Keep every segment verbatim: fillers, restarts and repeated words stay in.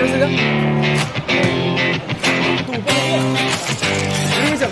sudah. Tuh, ini misal.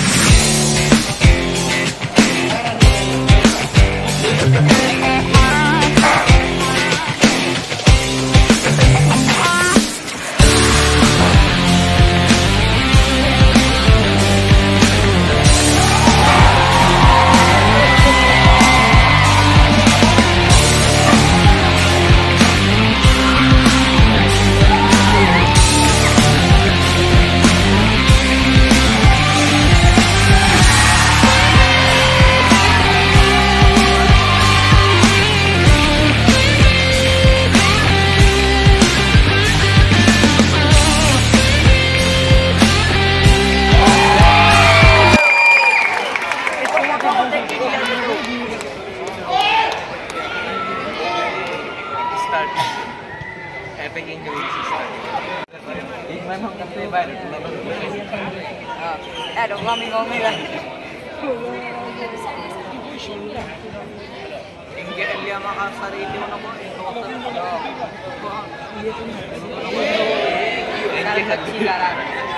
Memang kafe baru. Ah, ada ngomong-ngomong lah. Ingge Elia Makassar itu mana mo? Iya tu. Ingge kecil lah.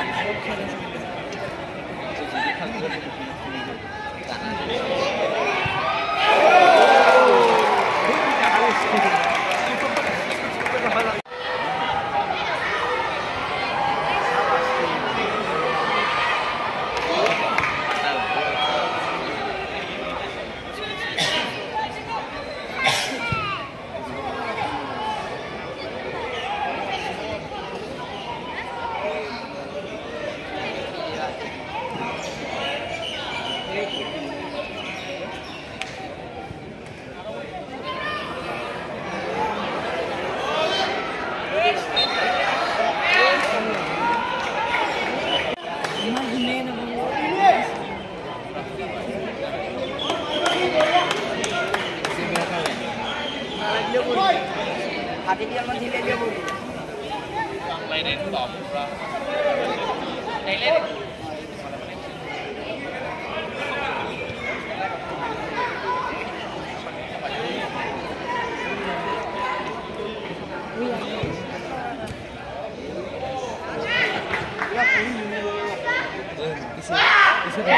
Hati dia menghilai dia bu. Lain itu top. Lain lain. Bisa bisa.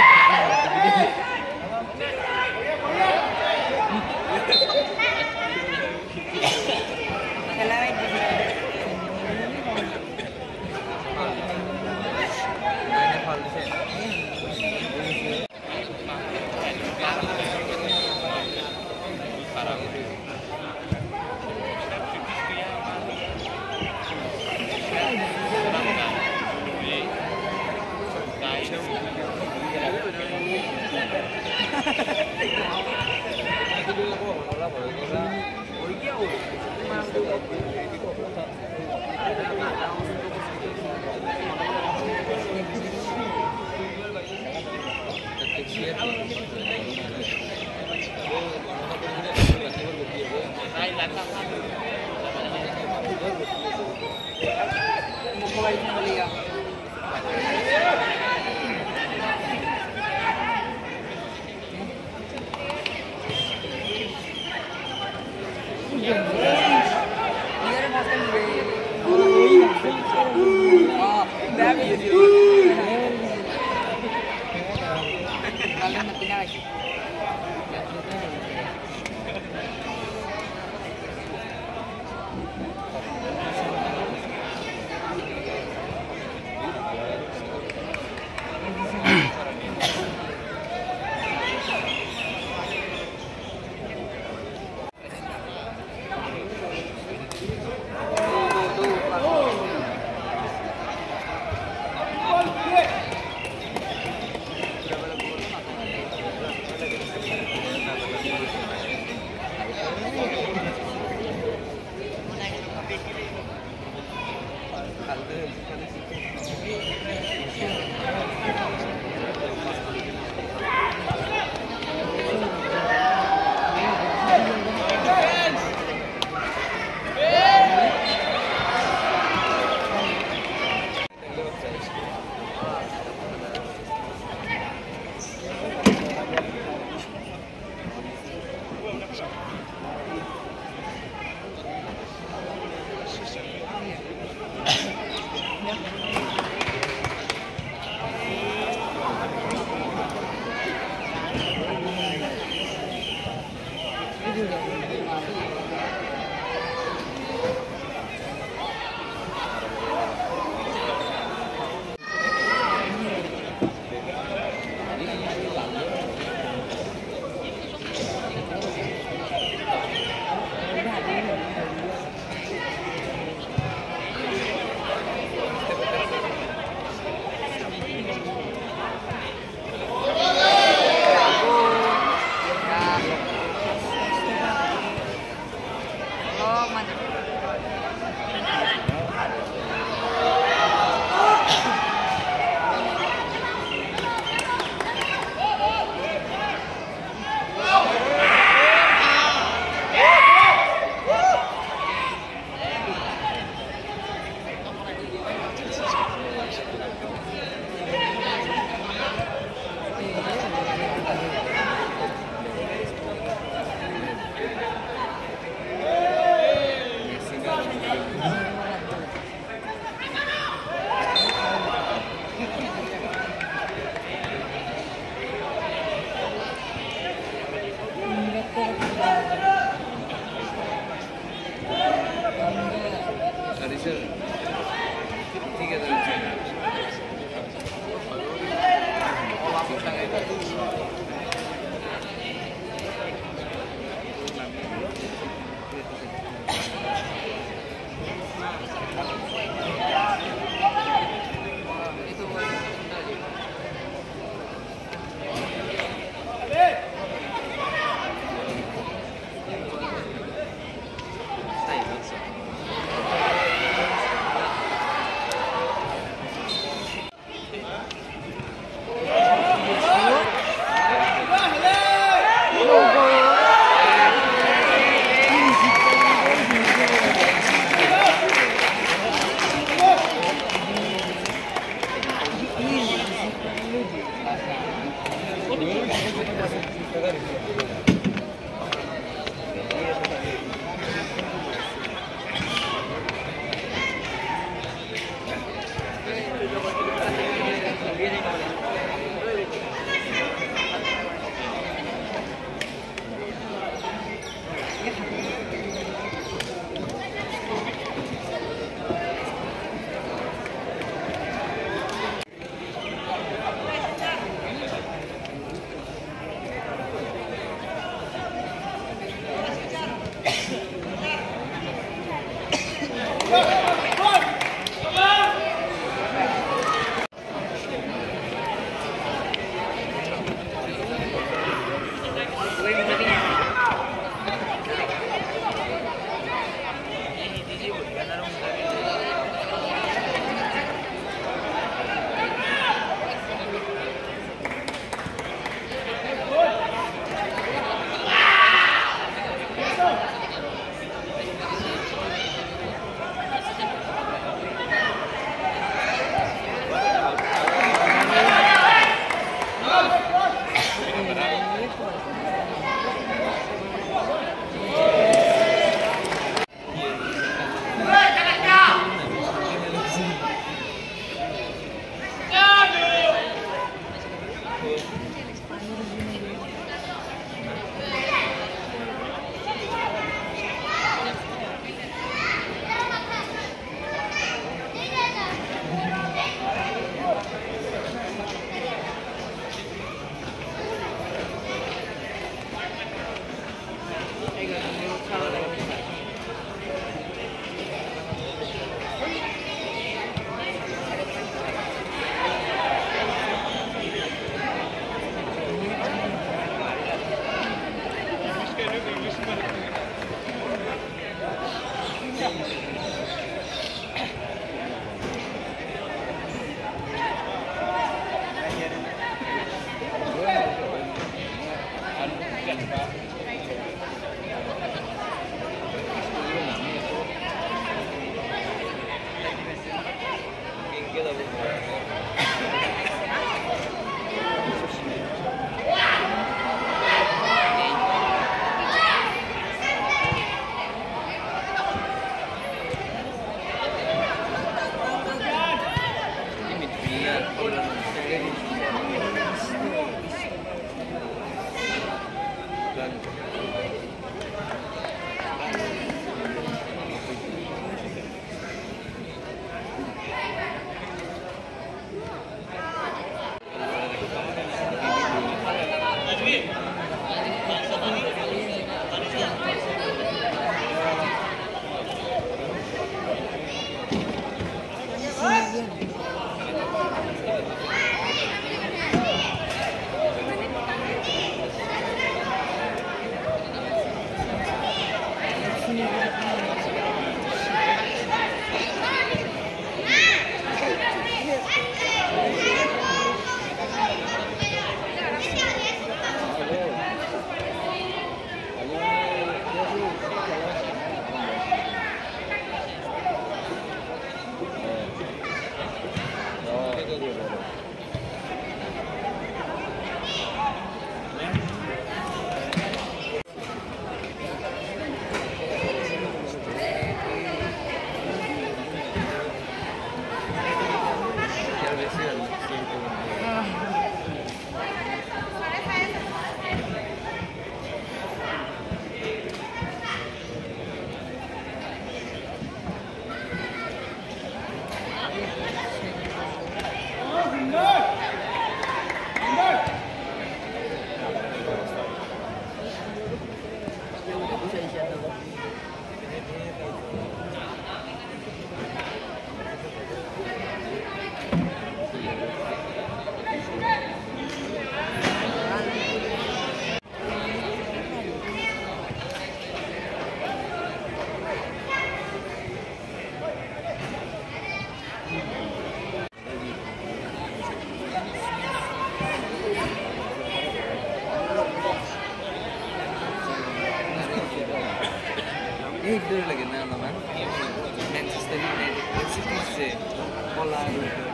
Ini dulu lagi nama man, Manchester United, City se, bola.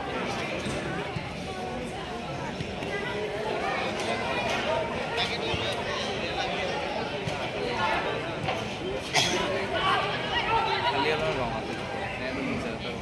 Kalian orang apa? Saya belum bisa tahu.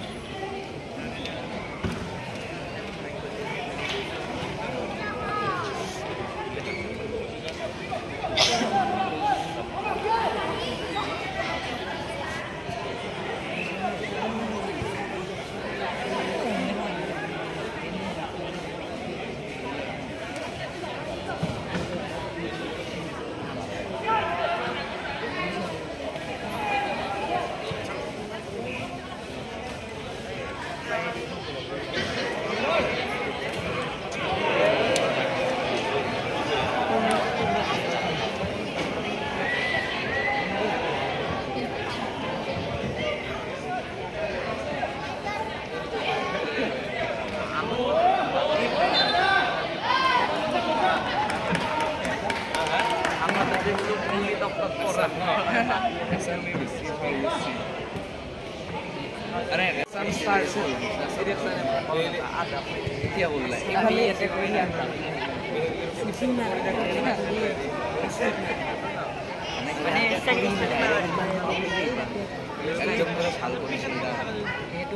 Some stars serius ada dia boleh kami ya kekuatan ini sering jam terus hal kondisi itu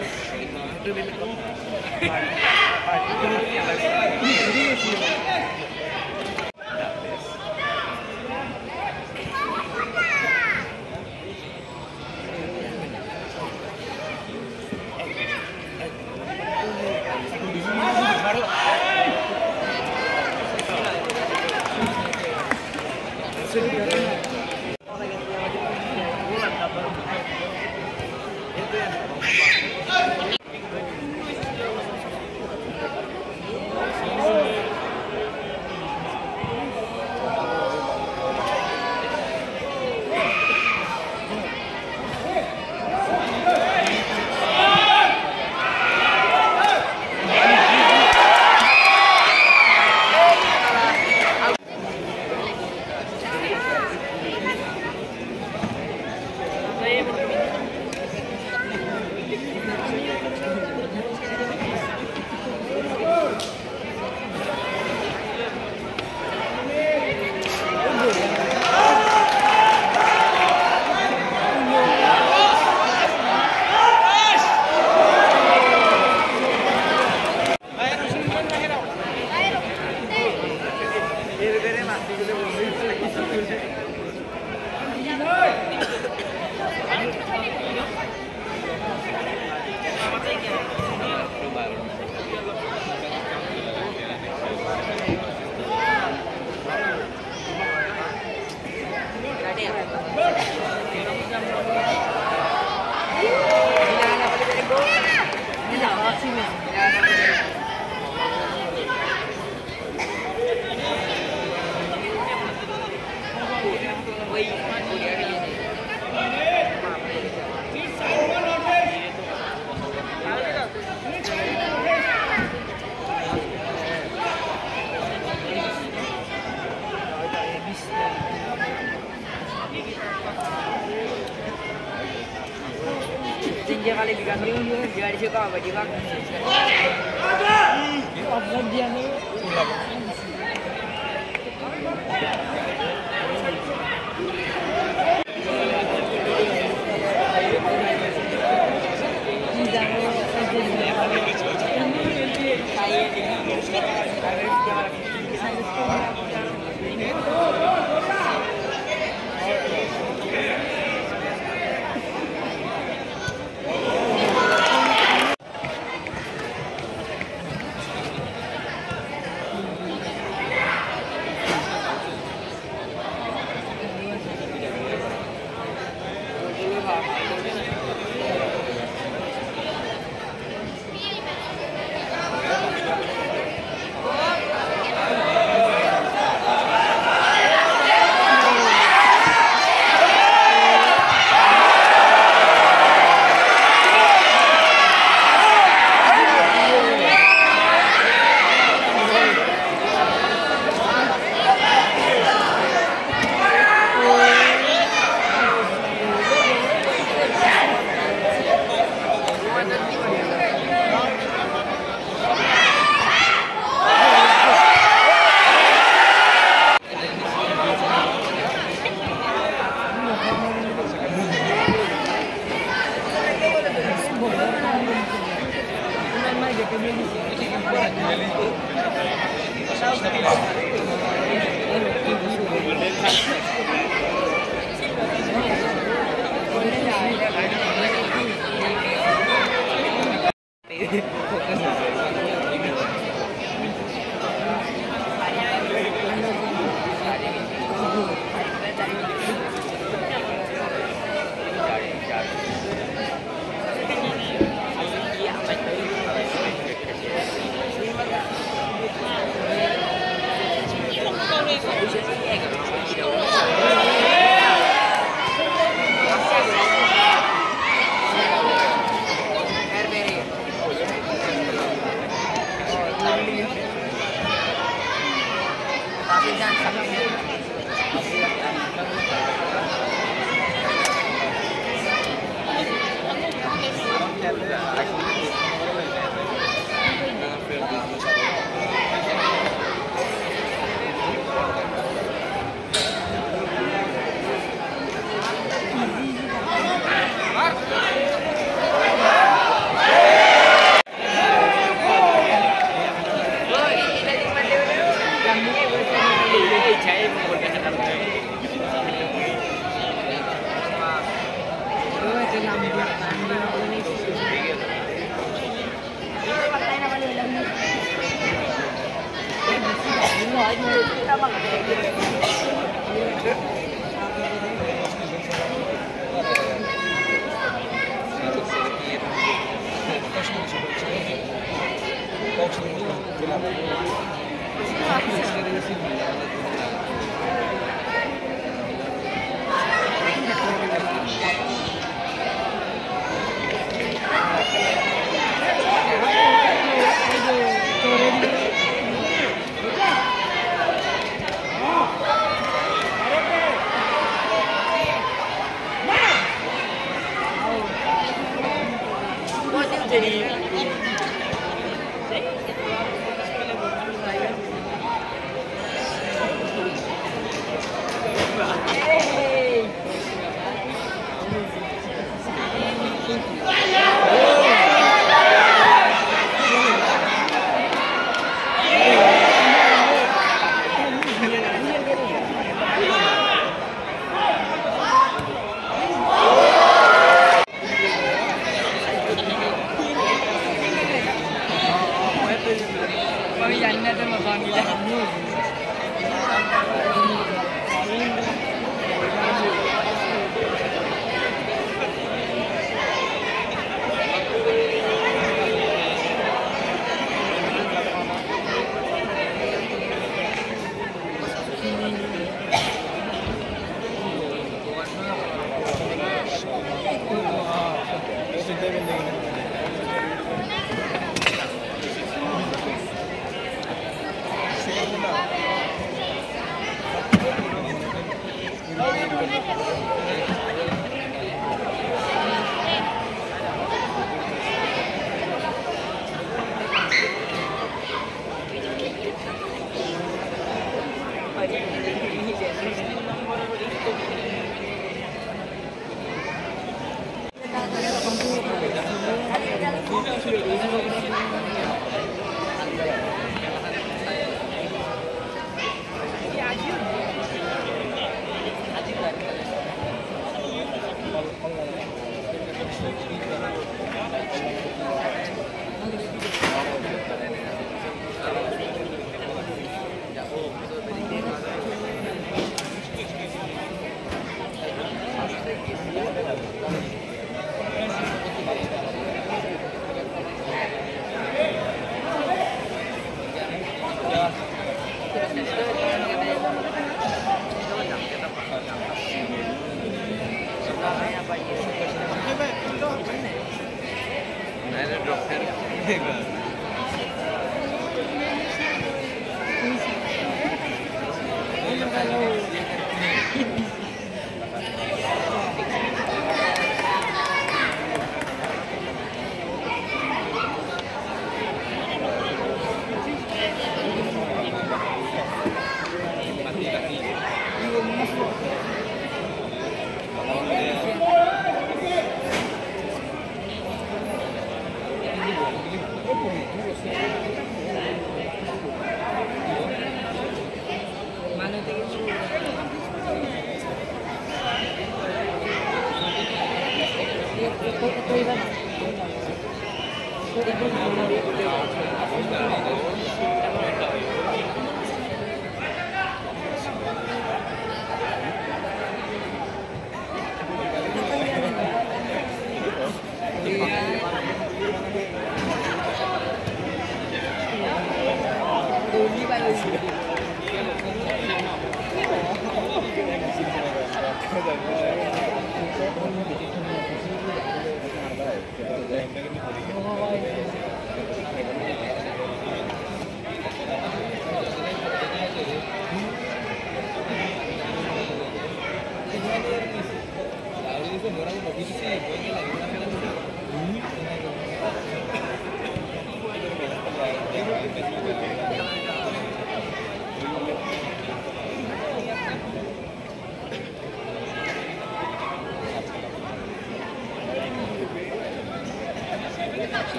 Ini Dia kali bikin video dia di situ apa di bang? Apa dia nih?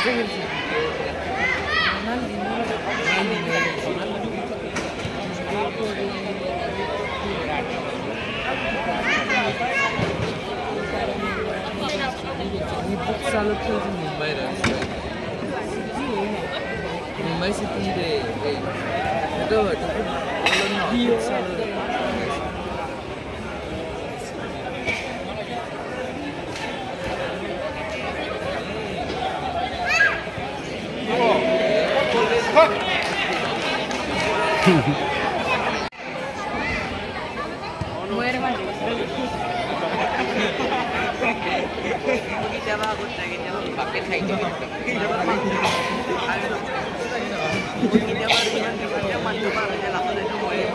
Mumbai City de itu itu Muere más. Kita bagus lagi kita pakai saja. Kita baru kita mantap aja langsung itu boleh.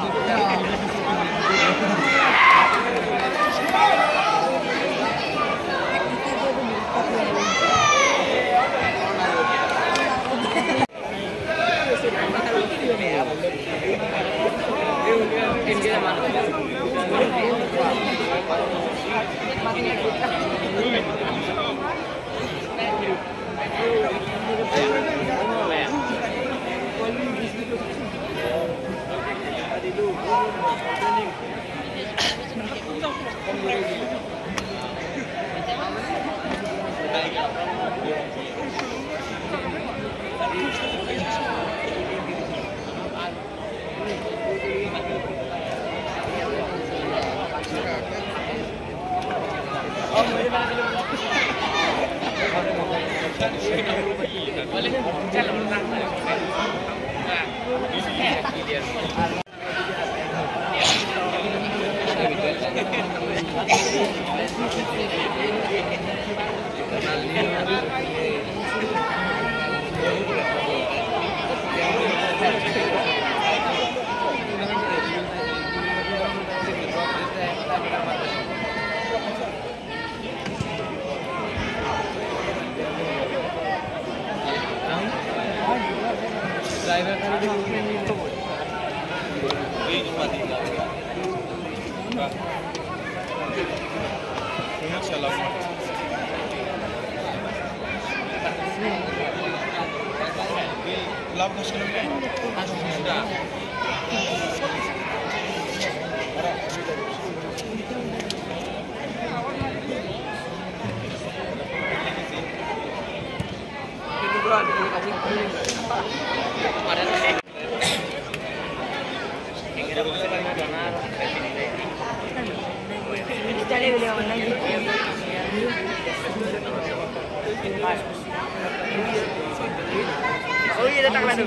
Oh iya datang lagi.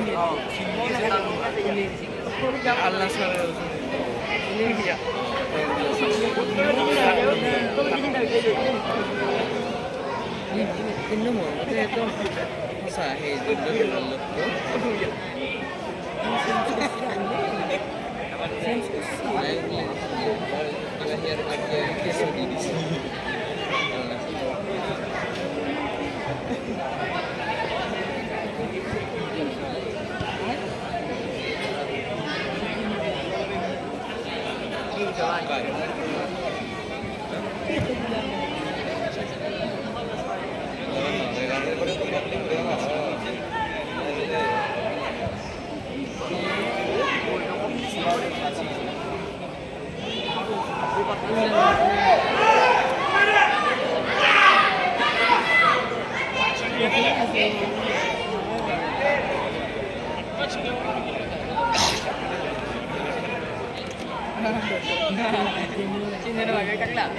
Allah sabar. Ini dia. Ini mau itu sahih dulu dulu. Akhir akhir kisah di sini. Sini ada lagi kaki lah.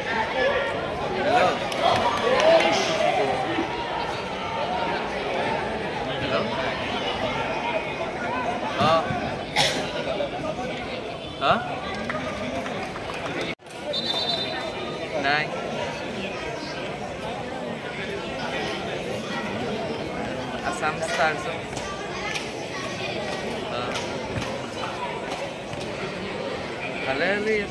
Hello. Hello. Oh. Hah? Này. Assam style so. Uh. Halali.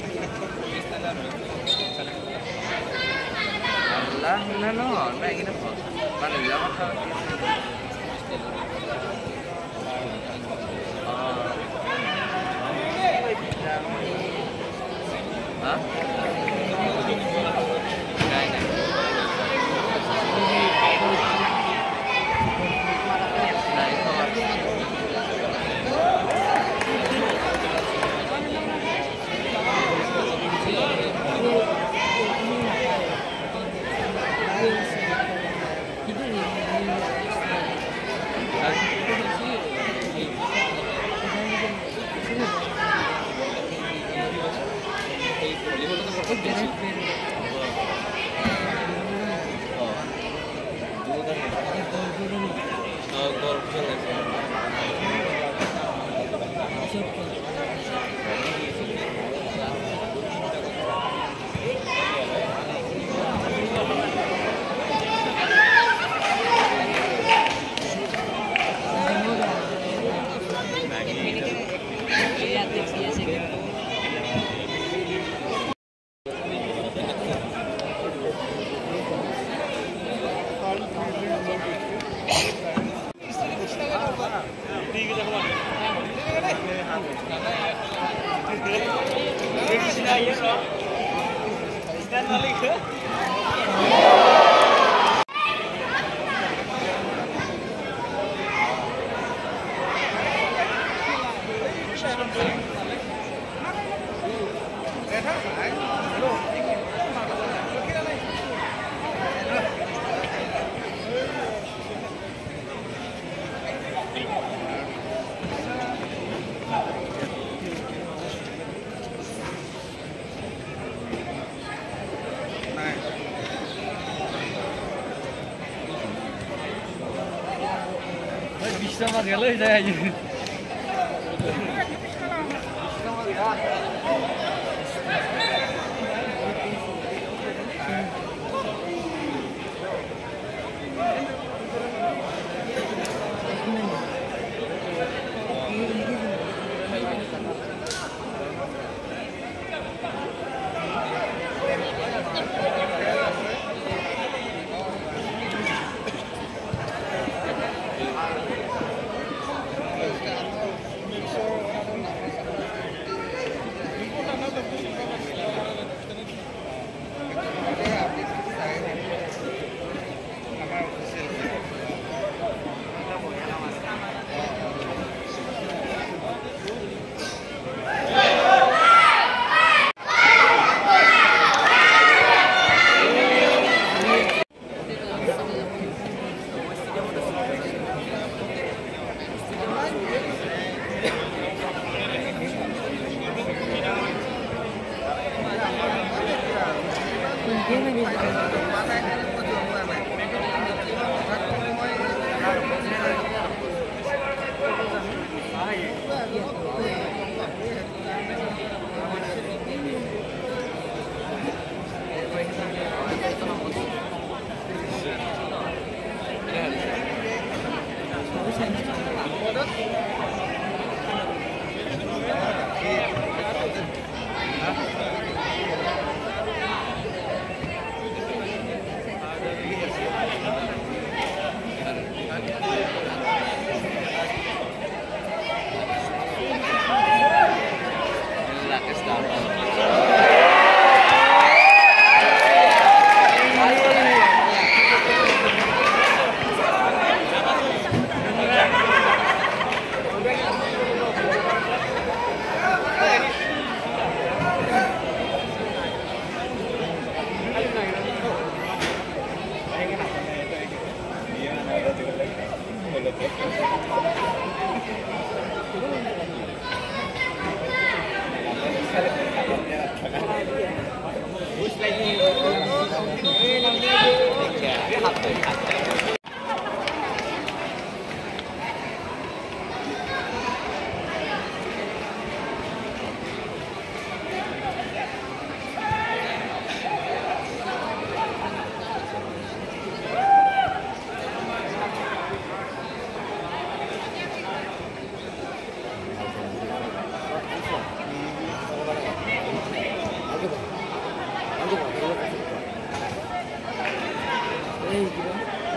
Allah, no, no, मैं इन्हें मान लिया मत हाँ नहीं नहीं Sama sekali saya aja. Terima kasih. এই কিবা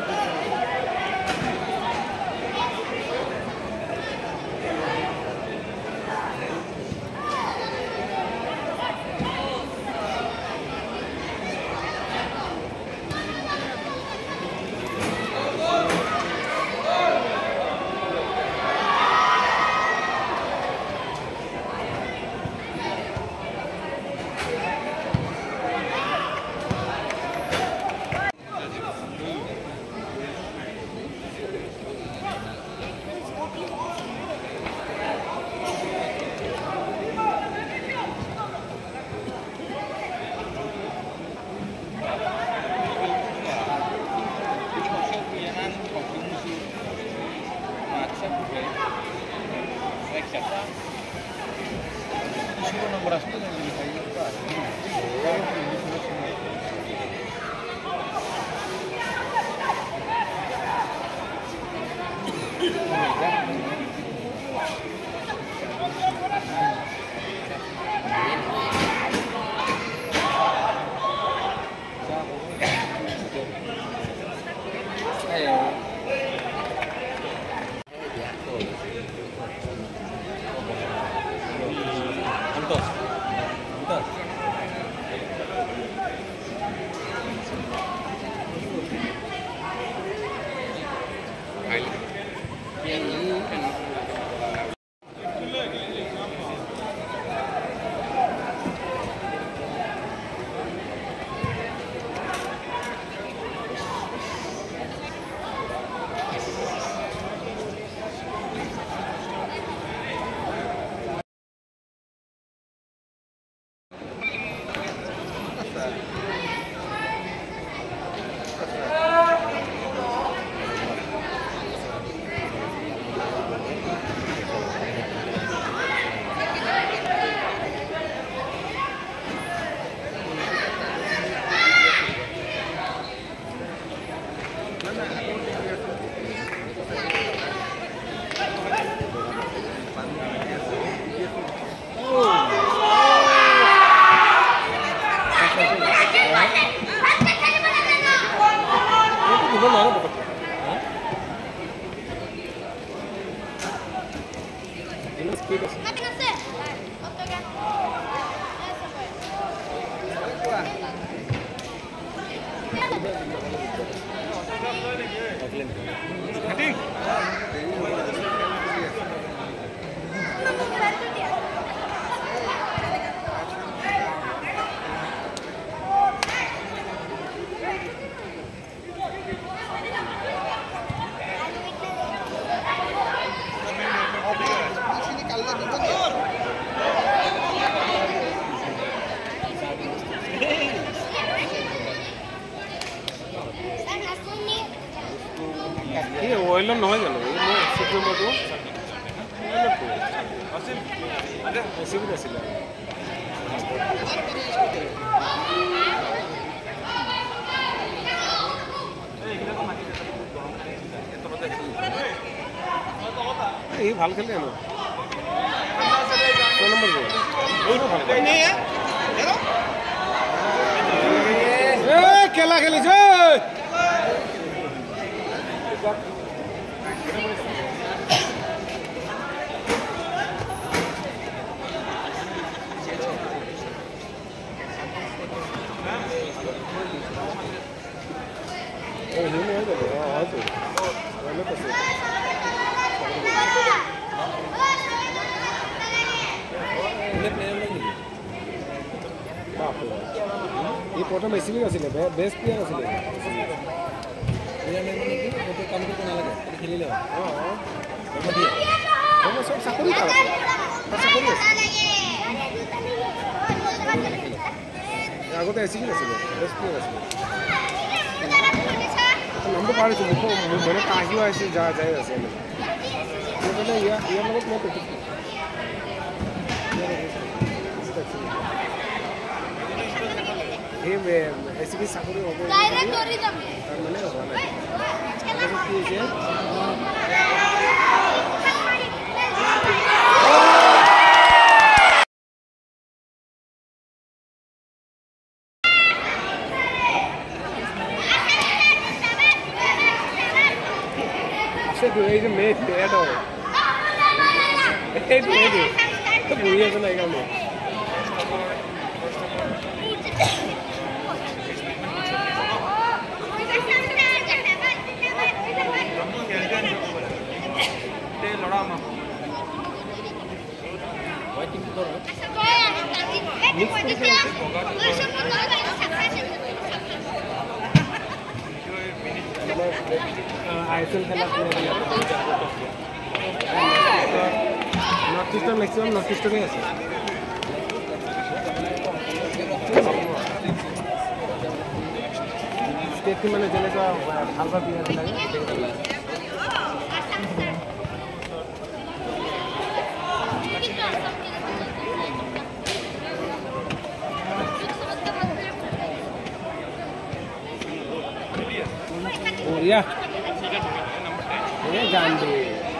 অইলৰ নহয় জানো মই চিট নম্বৰটো আছিল পচিবল আছিলে এই ভাল খেলে ন ছয় নম্বৰ গ'ল খেলা খেলিছে এই প্ৰথম এচিবি আছিলে বেষ্ট প্লেয়াৰ আছিলে কাম কৰিব নালাগে খেলিলে অঁ চব চাকৰি চাকৰি আছে আগতে এচিবি আছিলে বেষ্ট প্লেয়াৰ আছিলে নামটো পাৰিছোঁ মোক মনত আহিও আহিছে যা যাই আছে সেইকাৰণে ইয়াৰ ইয়াৰ লগত মই প্ৰেক্টিছ সেই এচিবি চাকৰি হ'ব মানে হোৱা নাই কি হৈছে সেইটো এই যে মেট মেট এইটো এইটো বহি আছে না এইকাৰণে আইএসএল খেলা নর্থ ইস্টার্ন ম্যাক্সিমাম নর্থ ইস্টার্নে আছে স্টেট মানে যেনেকুৱা ভাল ভাল প্লেয়াৰ লাগে या ये जान दे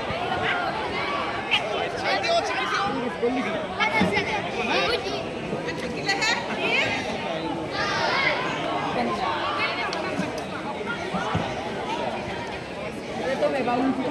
तो मैं बाउंस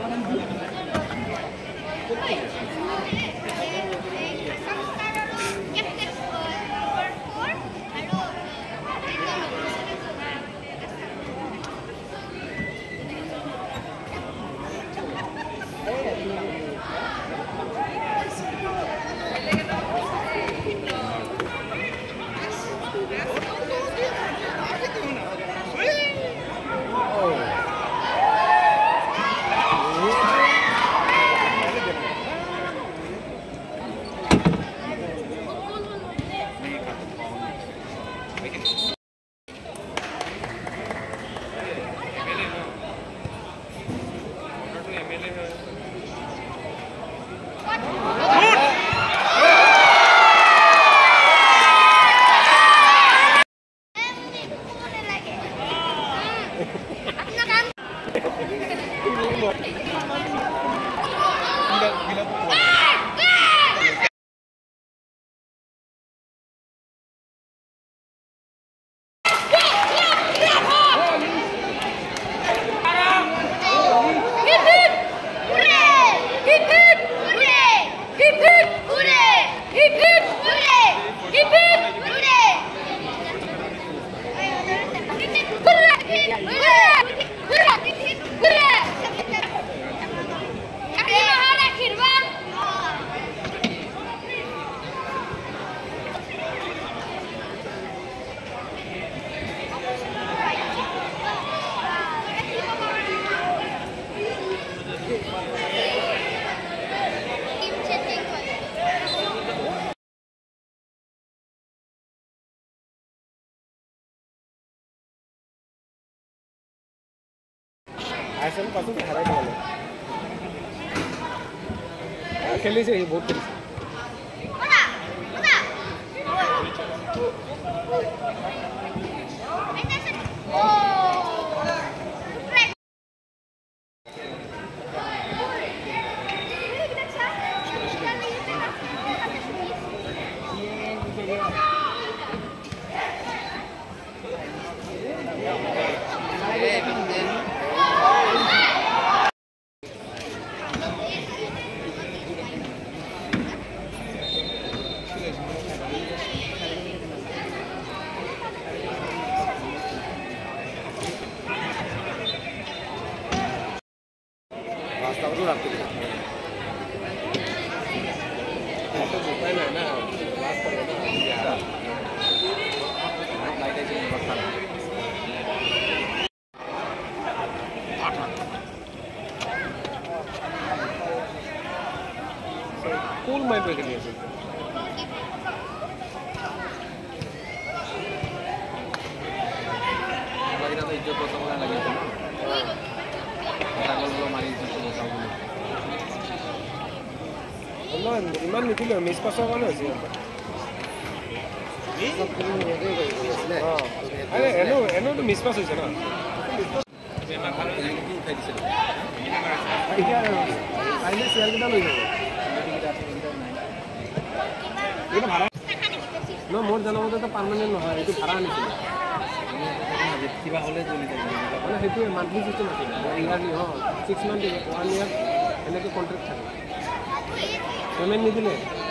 आइएसएल पास में हराई वाले खेली से बहुत खेली रास्ता तो रास्ते में तो बुकाई ना ना रास्ता है ना यार लाइट है जी बता कूल माइंड पे के लिए लग रहा था इज्जत तो होने लगी थी पागल वाला मारी इज्जत तो sound Allah iman nikhil miss pass होगा ना ऐसे हाँ अरे एनो एनो तो मिस पास होइছে ना आइले सेल केटा লৈ যাব এটা ভাড়া না মোর জানা মতে তো পার্মানেন্ট নহয় এটো ভাড়া আনিছিল কিবা হ'লে জ্বলি থাকে মানে সেইটোৱে মান্থলি চিষ্টেম আছে ইয়াৰলি অঁ ছিক্স মান্থ ওৱান ইয়াৰ এনেকৈ কণ্ট্ৰেক্ট থাকে পে'মেণ্ট নিদিলে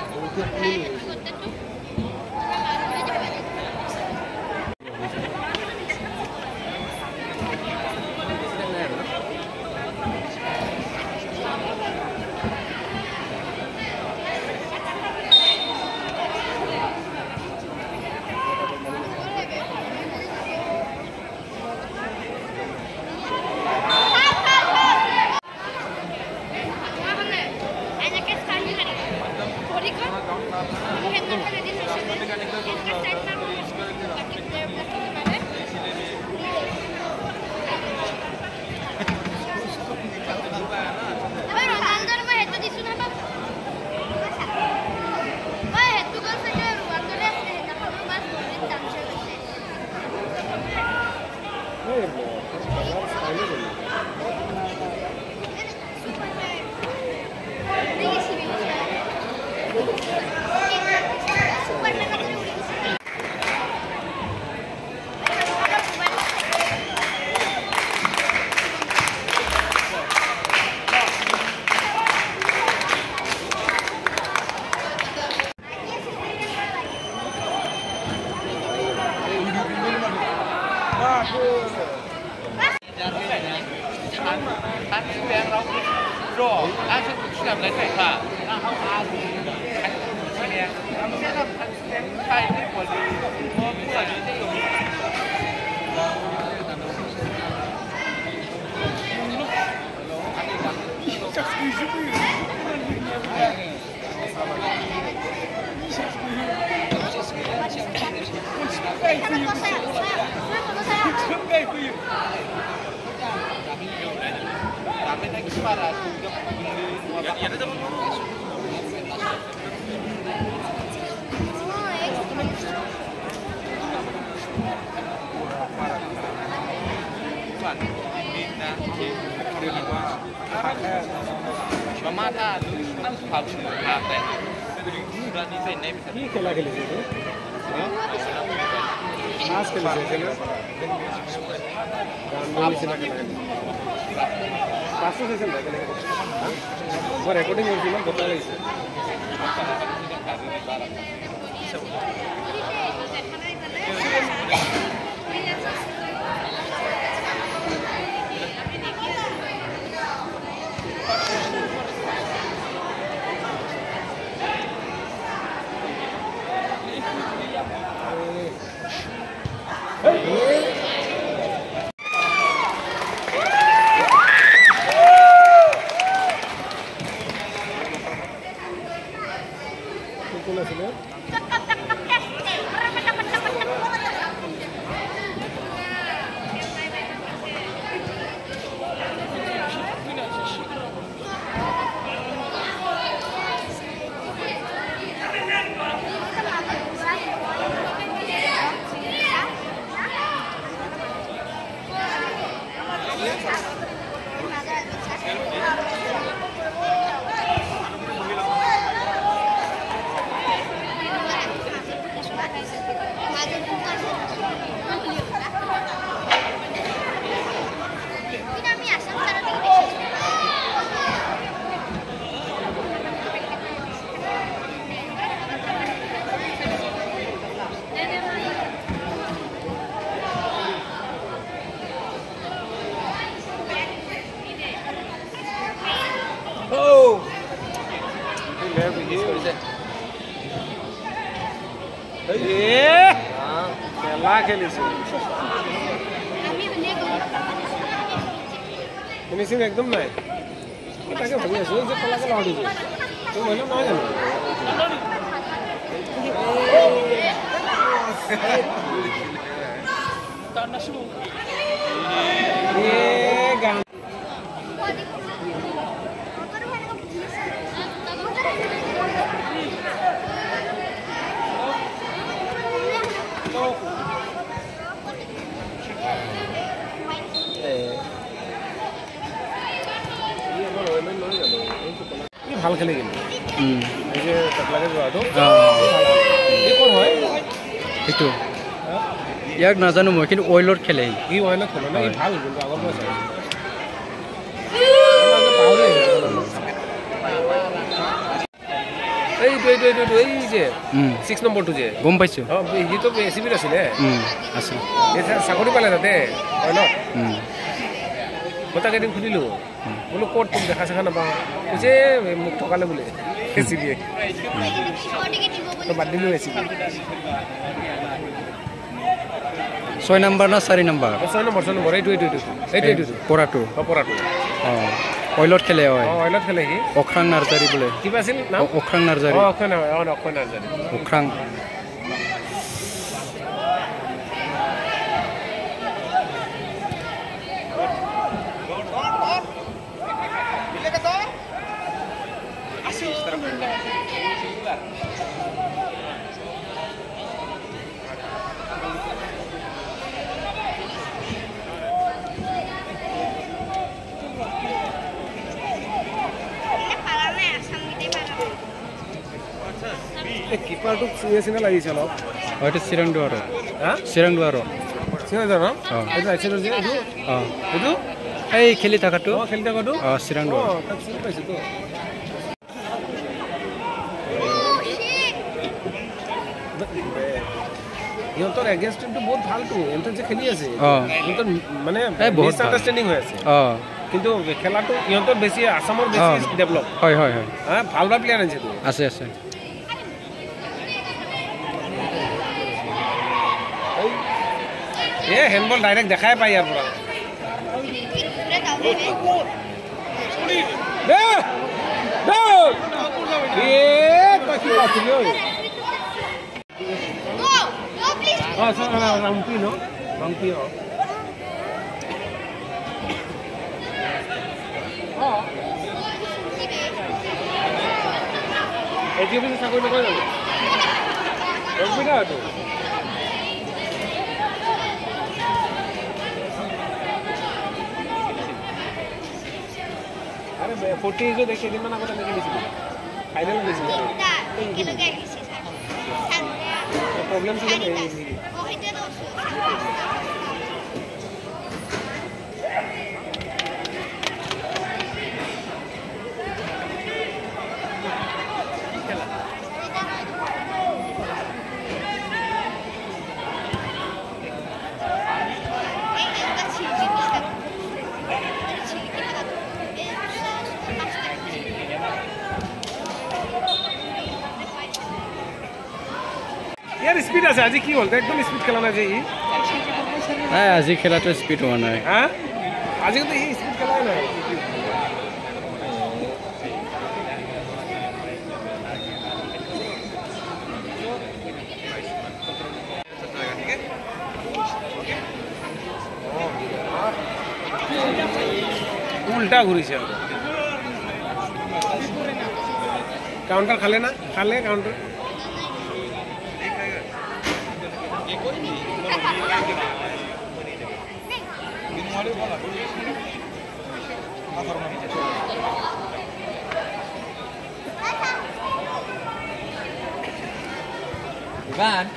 কি খেলা খেলিছে মাছ খেলিছে পাঁচশো চাইছে নাই কেনেকৈ মই ৰেকৰ্ডিং কৰিছোঁ ইমান বটা লাগিছে ফিনিচিং একদম নাই তাকে ভাবি আছো যে কলাকে লগাই দিছো তো মইনা নহয় জানো ভাল খেলে কিন্তু এই যে তাকলাকে যোৱাটো এই কোন হয় এইটো ইয়াক নাজানো মই কিন্তু অইলত খেলে ই অইলত খেলে না ভাল কিন্তু আগৰ পৰা চাই এইটো এইটো এইটো এই যে ছিক্স নম্বৰটো যে গম পাইছো অঁ সিটো এচিবিত আছিলে আছে চাকৰি পালে তাতে অইলত মই তাক এদিন সুধিলোঁ বোলো ক'ত তোক দেখা চেখা নাপাওঁ কৈছে মোক ঠকালে বোলে এ চি বিয়ে বাদ দিলোঁ এ চি বি ছয় নম্বৰ না চাৰি নম্বৰ ছয় নম্বৰ ছয় নম্বৰ এইটো এইটো এইটো এইটো এইটো পৰাটো পৰাটো অঁ অইলত খেলে হয় অঁ অইলত খেলে সি অখৰাং নাৰ্জাৰী বোলে কিবা আছিল নাম অখৰাং নাৰ্জাৰী অঁ অক্ষয় অঁ অক্ষয় নাৰ্জাৰী অখৰাং কিপাৰটোক চুই আছে নে লাগিছে অলপ হয়তো চিৰাং দুৱাৰৰ হা চিৰাং দুৱাৰৰ চিৰাং দুৱাৰৰ এইটো ৰাইট যে এইটো অঁ এইটো এই খেলি থকাটো অঁ খেলি থকাটো অঁ চিৰাং দুৱাৰ অঁ তাক চিনি পাইছোঁ তো সিহঁতৰ এগেইনষ্ট টিমটো বহুত ভালটো সিহঁতে যে খেলি আছে সিহঁতৰ মানে মিছ আণ্ডাৰষ্টেণ্ডিং হৈ আছে অঁ কিন্তু খেলাটো ইহঁতৰ বেছি আছামৰ বেছি ডেভেলপ হয় হয় হয় হা ভাল ভাল প্লেয়াৰ আনিছে তো আছে আছে এ হেণ্ডবল ডাইৰেক্ট দেখাই পায় ইয়াৰ পৰা ৰংপি ন ৰংপি অঁ এতিয়া পিছে চাকৰি নকৰে জানো ৰংপি না এইটো ফৰ্টি এজত কেইদিনমান আগত এনেকৈ দিছিলোঁ ফাইনেল দিছিলোঁ প্ৰব্লেম চাগে ইয়াৰ স্পীড আছে আজি কি হ'ল একদম স্পীড খেলা নাই যে ই নাই আজি খেলাটো স্পীড হোৱা নাই হা আজি কিন্তু ই স্পীড খেলাই নাই উল্টা ঘূৰিছে কাউণ্টাৰ খালে না খালে কাউণ্টাৰ Van.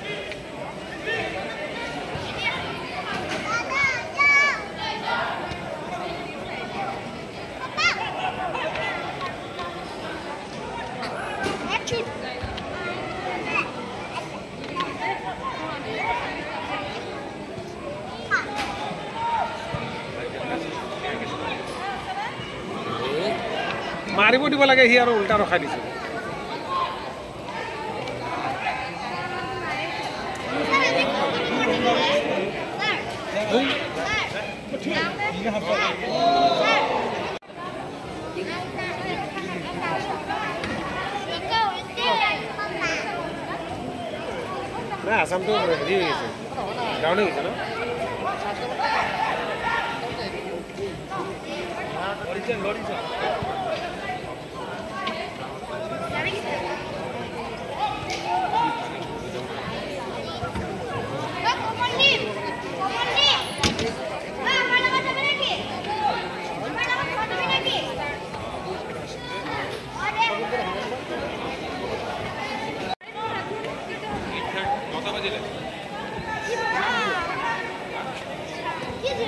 মাৰিব দিব লাগে সি আৰু উল্টা ৰখাই দিছে নাই আসামটো হেৰি হৈ গৈছে ডাউন হৈ গৈছে ন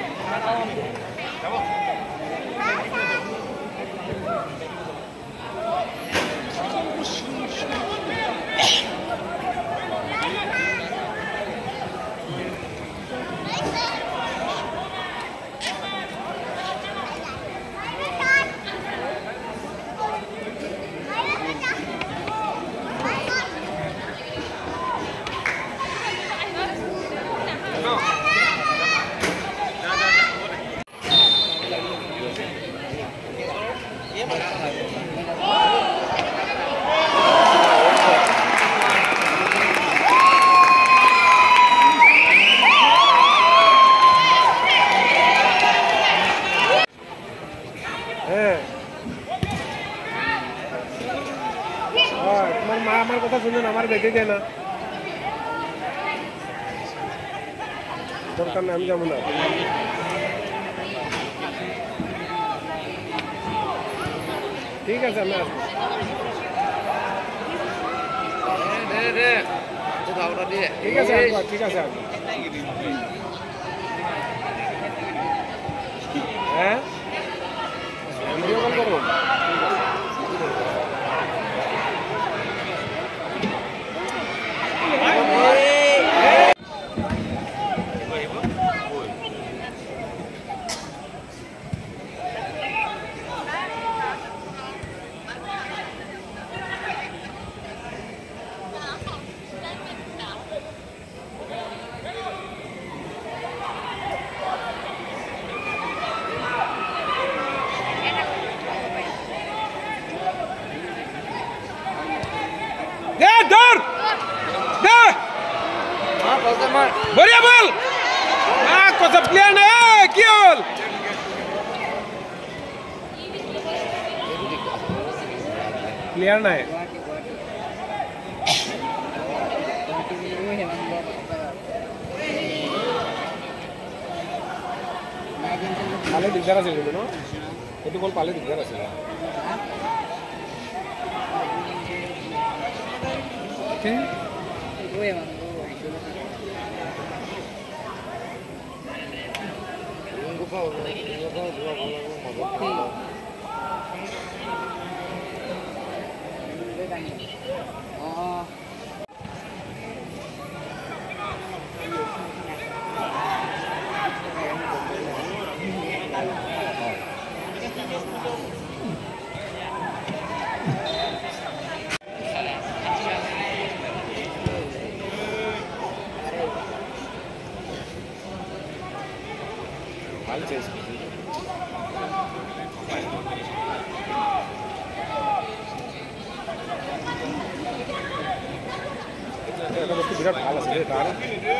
তোমার মা আমার কথা শুনেন আমার বেঁধে দেয় না দরকার নেই আমি যাবো না ঠিক আছে আমি আসবো ঠিক আছে আসবো ঠিক আছে আসবো হ্যাঁ ভিডিও কল করবো बढ़िया बोल कसा प्लेयर नाही की होल प्लेयर नाही पाले दिगदार असेल কিন্তু ন এইটো বল পালে দিগদার আছে ঠিক I'll chase you. এটা বস্তু বিরাট ভাল আছে রে তার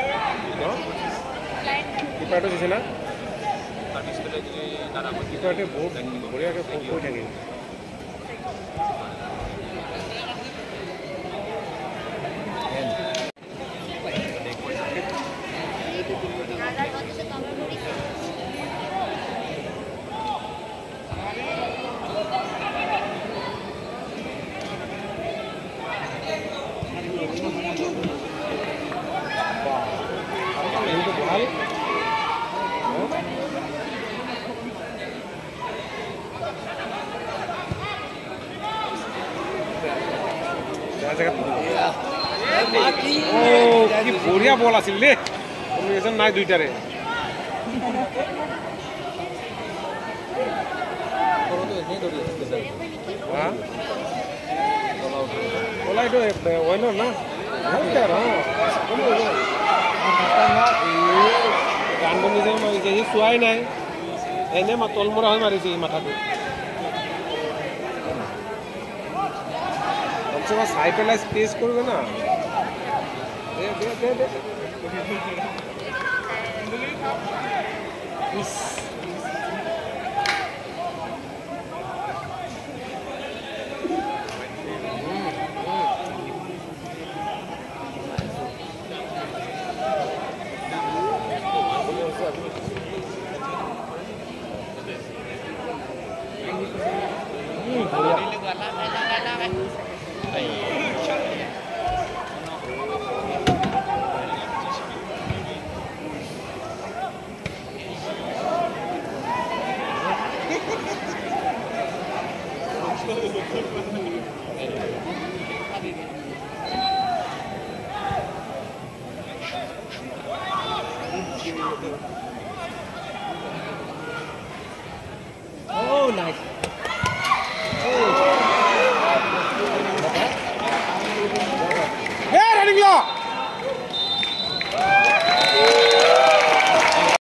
কিপাৰটো দিছে না কিপাৰটো বহুত বঢ়িয়াকৈ কৈ থাকে কি বঢ়িয়া বল আছিল দেই কমিউনিকেশ্যন নাই দুইটাৰে ওলাইটো ৱাইনৰ না গানটো নিজে মাৰিছে সি চোৱাই নাই এনে তলমৰা হৈ মাৰিছে এই মাথাটো কমচে চাই পেলাই স্পেচ কৰিব না দে দে দে দে Oh, nice.